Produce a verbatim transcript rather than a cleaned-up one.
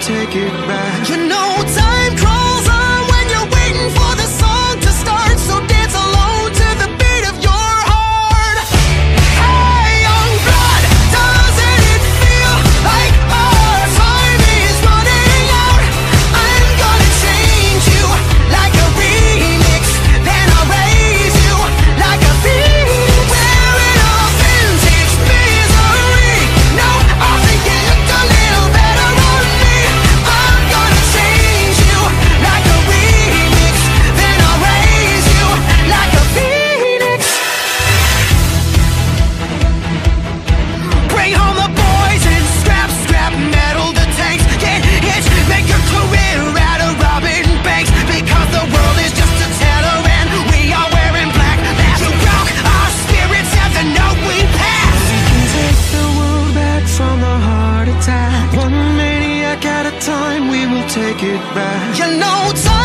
take it back. You know time crawls on when you're waiting for the song to start, so dance alone to the beat of your heart. Hey, young blood, doesn't it feel like our time is running out? I'm gonna change you like a remix, then I'll raise you like a phoenix. Wearing a vintage misery, no, I think it looked a little better on me. I'm gonna change you like a remix, then I'll raise you like a phoenix. Bring home the boys and scrap, scrap metal the tanks. Get hitched, make your career out of robbing banks, because the world is just a teller and we are wearing black. That's a rock, our spirits have the note we pass. We can take the world back from a heart attack. One maniac at a time, we will take it back. You know time